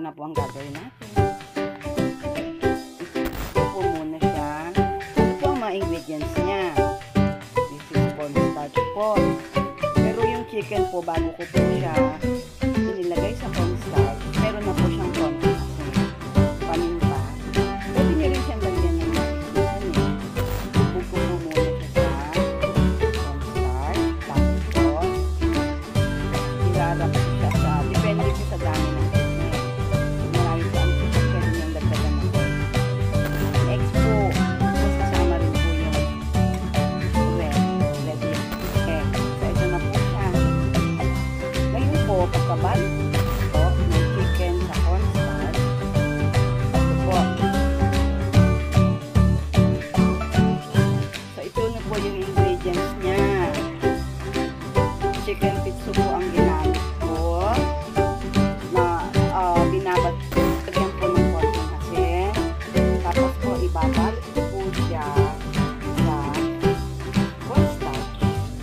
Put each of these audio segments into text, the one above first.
na po ang gagawin natin. Ito po muna siya. Ito po ang mga ingredients niya. This is cornstarch po. Pero yung chicken po, bago ko po siya inilagay sa cornstarch, meron na po siyang konti paminta. Pwede nyo rin siyang lagyan ng minsan eh. Bubog ko po muna siya sa cornstarch. Tapos po, ilarap ko siya sa, depende siya sa dami ng chicken. Marami po ang chicken, pwede nyo dagdagan ng eggs po. Tapos kasama rin po yung red egg. So ito na po siya. Ngayon po, pagkabalik po ng chicken sa cornstarch, ito po. So ito na po yung ingredients niya. Chicken pizza po ang ginamit ko na binabat lagyan po ng konting asin. Tapos po ibabalik ko po siya sa cornstarch.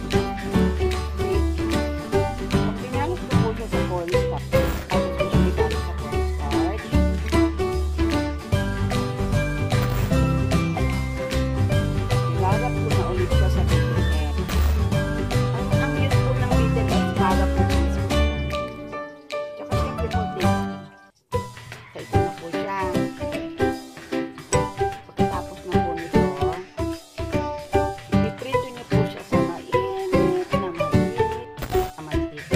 Pag binalik ko po siya sa cornstarch, tapos ko siya ibalik sa cornstarch. Ilarap ko na ulit siya sa chicken. Ang yun po ng middle is para po sa tsaka siyempre po taste. So ito na po siya. Pagkatapos na po nito, ipiprito niyo po siya sa mainit na mantika.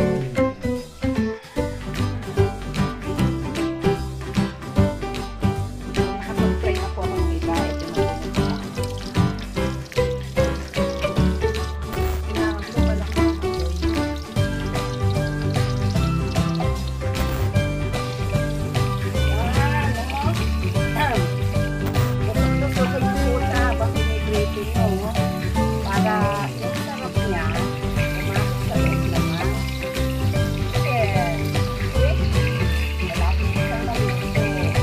Nakapag-fry na po ako ng iba. Ito na po nito. Kailangan po malaki ang para yung sarap niya pumasok sa loob naman. Malapit siyang naluto.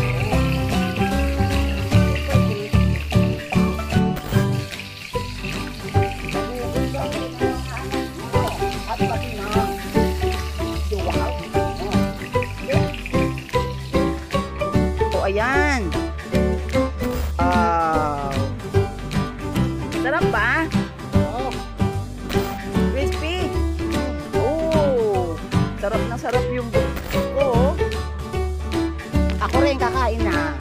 At pati na duwaw. So ayan. Sarap ba? Crispy? Oh, sarap na sarap yung buto ko. Ako rin kakain na.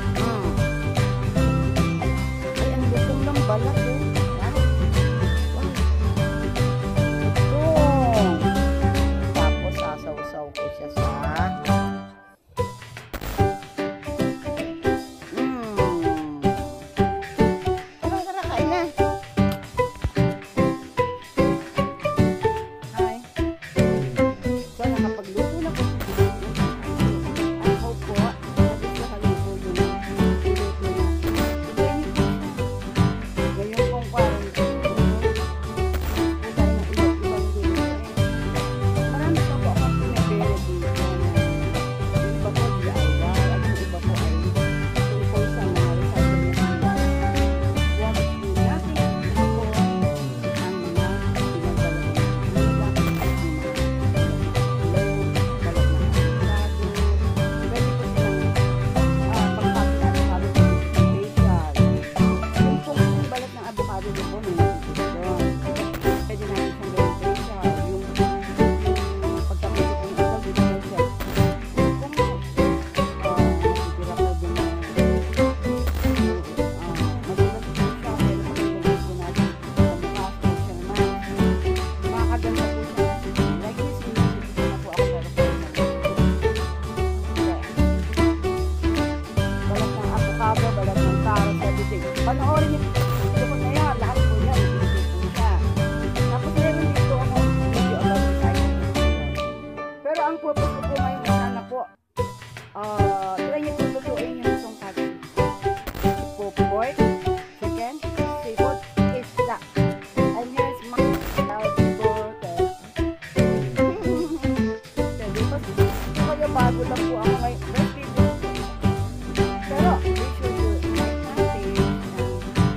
Ay, ang lutong ng balat oh. Wow. Tapos sasaw-saw ko siya sa tara, kain na. Hi. So, nakapagluto na po. I hope po, sabi ko haluto yun. Luto na. Ngayon pong quarantine. Ang tayo ng iba't ibang luto. Marami pa po akong pinabere dito. Yung iba po DIY at yung iba po ay tungkol sa mga recycle na sila. Panoorin niyo ito po na yan, lahat po yan, ito po siya. Tapos meron dito ako video about recycling. Pero ang purpose ko po ngayon ay sana po, try niyo po lutuin yung itong kanin. Po pork, chicken, seafood, isda. And here's my water. Kaya bago lang po ako ngayon. Pero, we should do it.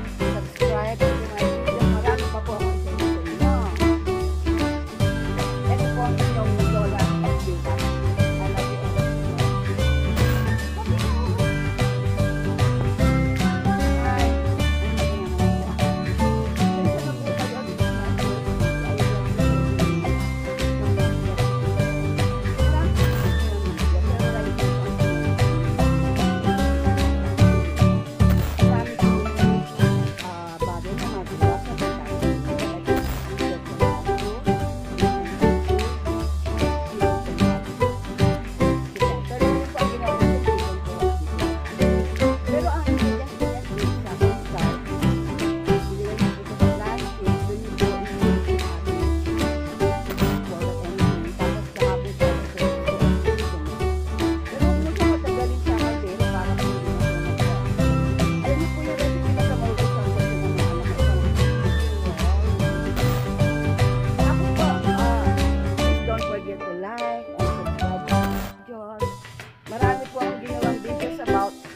about